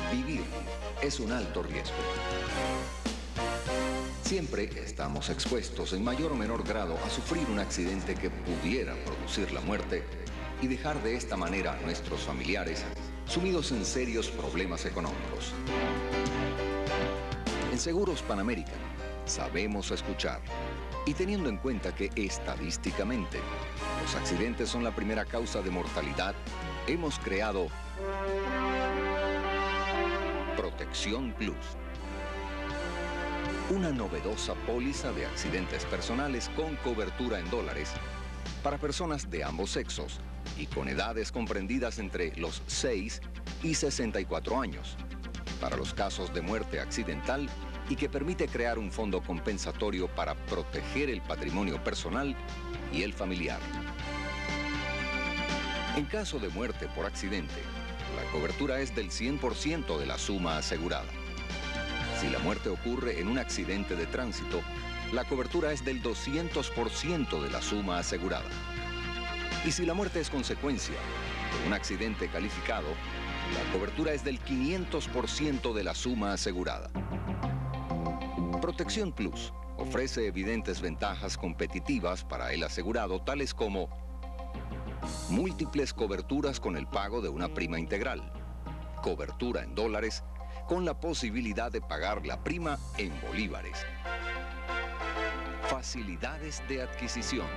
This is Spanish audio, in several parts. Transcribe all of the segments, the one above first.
Vivir es un alto riesgo. Siempre estamos expuestos en mayor o menor grado a sufrir un accidente que pudiera producir la muerte y dejar de esta manera a nuestros familiares sumidos en serios problemas económicos. En Seguros Panamerican sabemos escuchar y teniendo en cuenta que estadísticamente los accidentes son la primera causa de mortalidad, hemos creado Protección Plus. Una novedosa póliza de accidentes personales con cobertura en dólares para personas de ambos sexos y con edades comprendidas entre los 6 y 64 años, para los casos de muerte accidental y que permite crear un fondo compensatorio para proteger el patrimonio personal y el familiar. En caso de muerte por accidente, la cobertura es del 100% de la suma asegurada. Si la muerte ocurre en un accidente de tránsito, la cobertura es del 200% de la suma asegurada. Y si la muerte es consecuencia de un accidente calificado, la cobertura es del 500% de la suma asegurada. Protección Plus ofrece evidentes ventajas competitivas para el asegurado, tales como múltiples coberturas con el pago de una prima integral, cobertura en dólares con la posibilidad de pagar la prima en bolívares, facilidades de adquisición,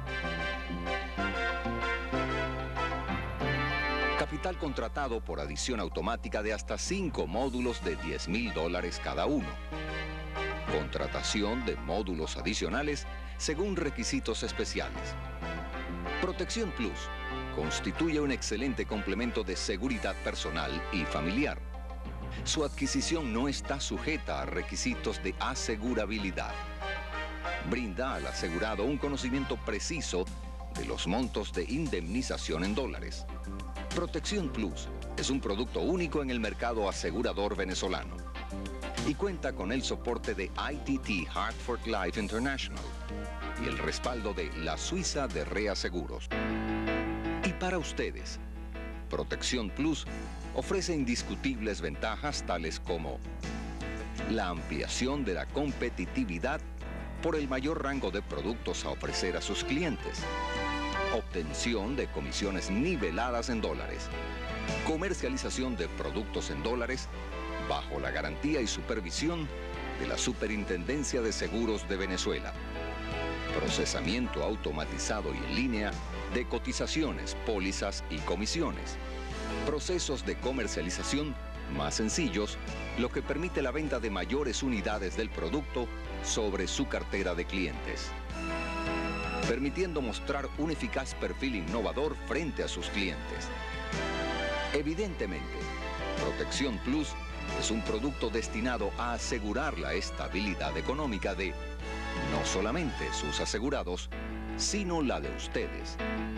capital contratado por adición automática de hasta 5 módulos de $10,000 cada uno, contratación de módulos adicionales según requisitos especiales. Protección Plus constituye un excelente complemento de seguridad personal y familiar. Su adquisición no está sujeta a requisitos de asegurabilidad. Brinda al asegurado un conocimiento preciso de los montos de indemnización en dólares. Protección Plus es un producto único en el mercado asegurador venezolano y cuenta con el soporte de ITT Hartford Life International y el respaldo de la Suiza de Reaseguros. Y para ustedes, Protección Plus ofrece indiscutibles ventajas tales como la ampliación de la competitividad por el mayor rango de productos a ofrecer a sus clientes, obtención de comisiones niveladas en dólares, comercialización de productos en dólares bajo la garantía y supervisión de la Superintendencia de Seguros de Venezuela, procesamiento automatizado y en línea de cotizaciones, pólizas y comisiones, procesos de comercialización más sencillos, lo que permite la venta de mayores unidades del producto sobre su cartera de clientes, permitiendo mostrar un eficaz perfil innovador frente a sus clientes. Evidentemente, Protección Plus es un producto destinado a asegurar la estabilidad económica de no solamente sus asegurados, sino la de ustedes.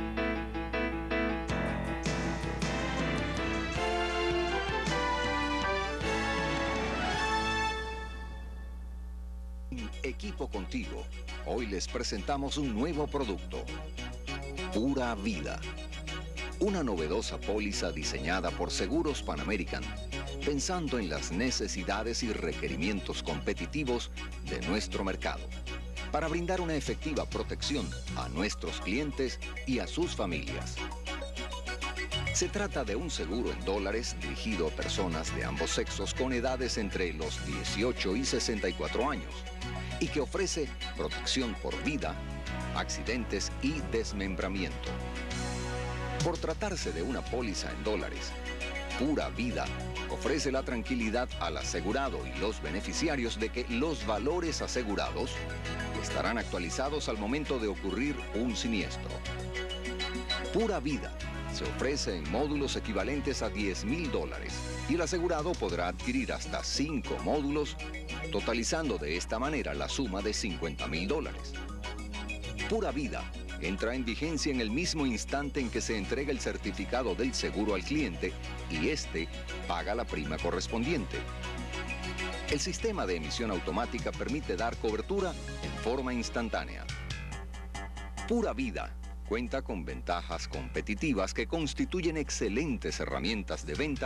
Equipo Contigo, hoy les presentamos un nuevo producto, Pura Vida. Una novedosa póliza diseñada por Seguros Panamerican, pensando en las necesidades y requerimientos competitivos de nuestro mercado, para brindar una efectiva protección a nuestros clientes y a sus familias. Se trata de un seguro en dólares dirigido a personas de ambos sexos con edades entre los 18 y 64 años y que ofrece protección por vida, accidentes y desmembramiento. Por tratarse de una póliza en dólares, Pura Vida ofrece la tranquilidad al asegurado y los beneficiarios de que los valores asegurados estarán actualizados al momento de ocurrir un siniestro. Pura Vida se ofrece en módulos equivalentes a $10,000 y el asegurado podrá adquirir hasta 5 módulos, totalizando de esta manera la suma de $50,000. Pura Vida entra en vigencia en el mismo instante en que se entrega el certificado del seguro al cliente y éste paga la prima correspondiente. El sistema de emisión automática permite dar cobertura en forma instantánea. Pura Vida cuenta con ventajas competitivas que constituyen excelentes herramientas de ventas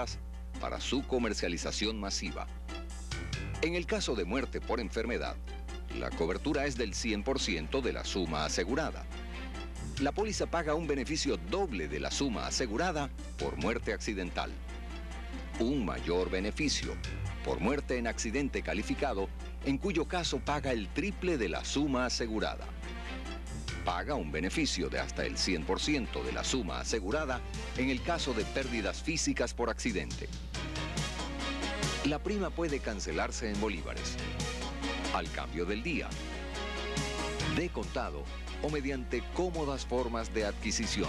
para su comercialización masiva. En el caso de muerte por enfermedad, la cobertura es del 100% de la suma asegurada. La póliza paga un beneficio doble de la suma asegurada por muerte accidental. Un mayor beneficio por muerte en accidente calificado, en cuyo caso paga el triple de la suma asegurada. Paga un beneficio de hasta el 100% de la suma asegurada en el caso de pérdidas físicas por accidente. La prima puede cancelarse en bolívares, al cambio del día, de contado o mediante cómodas formas de adquisición.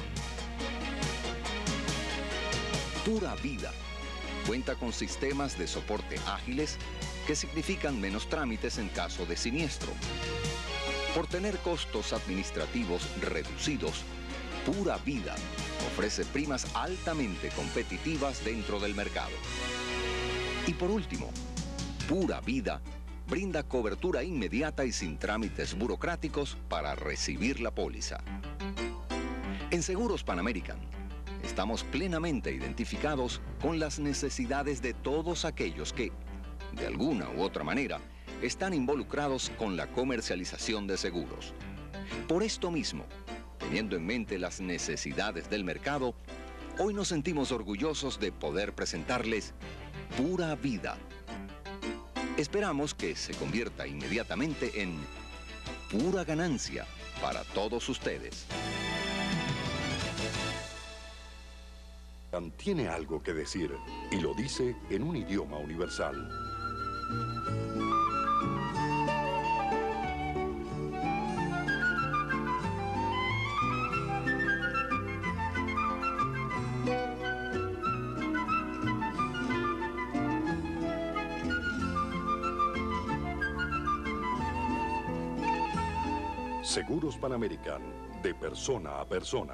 Pura Vida cuenta con sistemas de soporte ágiles que significan menos trámites en caso de siniestro. Por tener costos administrativos reducidos, Pura Vida ofrece primas altamente competitivas dentro del mercado. Y por último, Pura Vida brinda cobertura inmediata y sin trámites burocráticos para recibir la póliza. En Seguros Pan American, estamos plenamente identificados con las necesidades de todos aquellos que, de alguna u otra manera, están involucrados con la comercialización de seguros. Por esto mismo, teniendo en mente las necesidades del mercado, hoy nos sentimos orgullosos de poder presentarles Pura Vida. Esperamos que se convierta inmediatamente en pura ganancia para todos ustedes. Tiene algo que decir y lo dice en un idioma universal. Seguros Pan American, de persona a persona.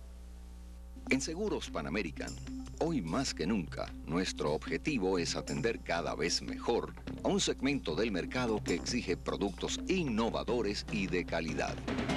En Seguros Pan American, hoy más que nunca, nuestro objetivo es atender cada vez mejor a un segmento del mercado que exige productos innovadores y de calidad.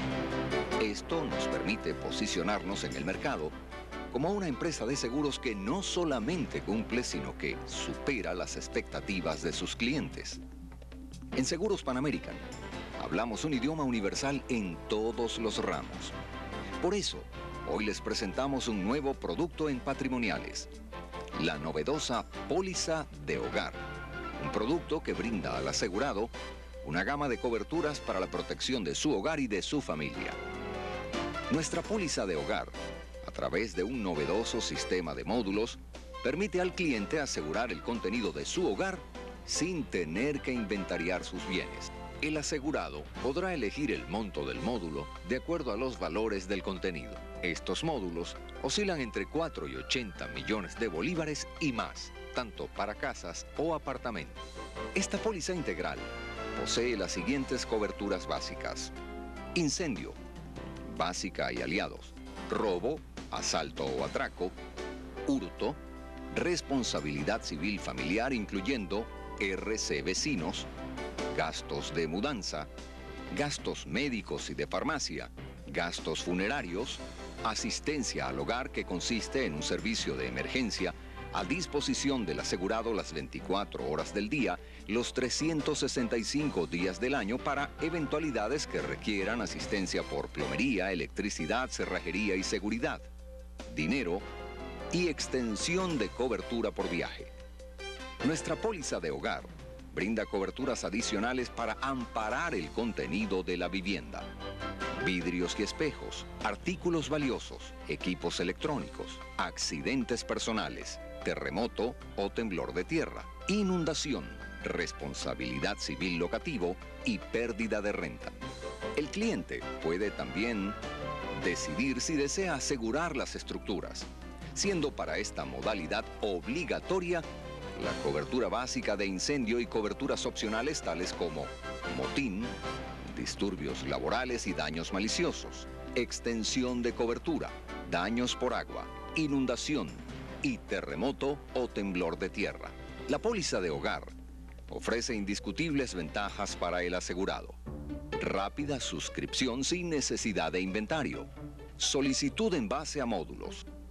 Esto nos permite posicionarnos en el mercado como una empresa de seguros que no solamente cumple, sino que supera las expectativas de sus clientes. En Seguros Pan American, hablamos un idioma universal en todos los ramos. Por eso, hoy les presentamos un nuevo producto en patrimoniales, la novedosa Póliza de Hogar, un producto que brinda al asegurado una gama de coberturas para la protección de su hogar y de su familia. Nuestra Póliza de Hogar, a través de un novedoso sistema de módulos, permite al cliente asegurar el contenido de su hogar sin tener que inventariar sus bienes. El asegurado podrá elegir el monto del módulo de acuerdo a los valores del contenido. Estos módulos oscilan entre 4 y 80 millones de bolívares y más, tanto para casas o apartamentos. Esta póliza integral posee las siguientes coberturas básicas: incendio, básica y aliados, robo, asalto o atraco, hurto, responsabilidad civil familiar incluyendo RC Vecinos, gastos de mudanza, gastos médicos y de farmacia, gastos funerarios, asistencia al hogar, que consiste en un servicio de emergencia a disposición del asegurado las 24 horas del día, los 365 días del año para eventualidades que requieran asistencia por plomería, electricidad, cerrajería y seguridad, dinero y extensión de cobertura por viaje. Nuestra póliza de hogar brinda coberturas adicionales para amparar el contenido de la vivienda: vidrios y espejos, artículos valiosos, equipos electrónicos, accidentes personales, terremoto o temblor de tierra, inundación, responsabilidad civil locativo y pérdida de renta. El cliente puede también decidir si desea asegurar las estructuras, siendo para esta modalidad obligatoria la cobertura básica de incendio y coberturas opcionales tales como motín, disturbios laborales y daños maliciosos, extensión de cobertura, daños por agua, inundación y terremoto o temblor de tierra. La póliza de hogar ofrece indiscutibles ventajas para el asegurado: rápida suscripción sin necesidad de inventario, solicitud en base a módulos,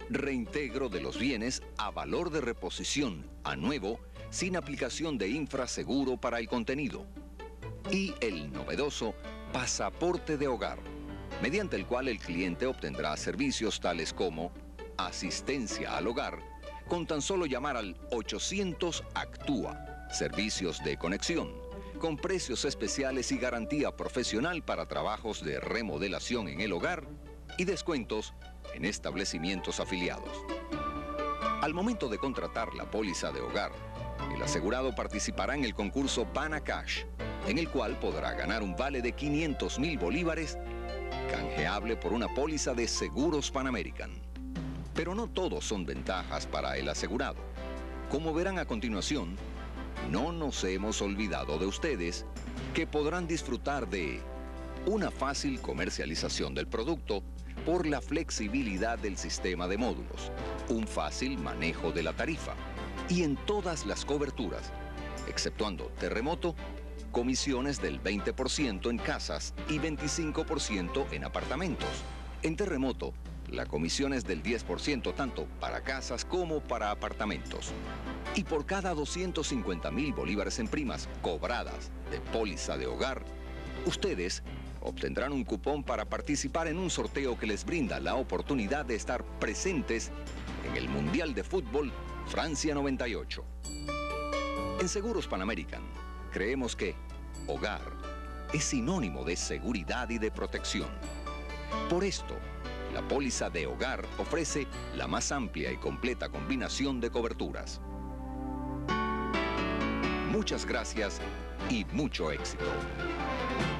reintegro de los bienes a valor de reposición a nuevo sin aplicación de infraseguro para el contenido. Y el novedoso pasaporte de hogar, mediante el cual el cliente obtendrá servicios tales como asistencia al hogar, con tan solo llamar al 800 Actúa, servicios de conexión, con precios especiales y garantía profesional para trabajos de remodelación en el hogar y descuentos en establecimientos afiliados. Al momento de contratar la póliza de hogar, el asegurado participará en el concurso Pana Cash, en el cual podrá ganar un vale de 500,000 bolívares, canjeable por una póliza de Seguros Pan American. Pero no todos son ventajas para el asegurado. Como verán a continuación, no nos hemos olvidado de ustedes, que podrán disfrutar de una fácil comercialización del producto por la flexibilidad del sistema de módulos, un fácil manejo de la tarifa y en todas las coberturas, exceptuando terremoto, comisiones del 20% en casas y 25% en apartamentos. En terremoto, la comisión es del 10% tanto para casas como para apartamentos. Y por cada 250,000 bolívares en primas cobradas de póliza de hogar, ustedes obtendrán un cupón para participar en un sorteo que les brinda la oportunidad de estar presentes en el Mundial de Fútbol Francia 98. En Seguros Pan American, creemos que hogar es sinónimo de seguridad y de protección. Por esto, la póliza de hogar ofrece la más amplia y completa combinación de coberturas. Muchas gracias y mucho éxito.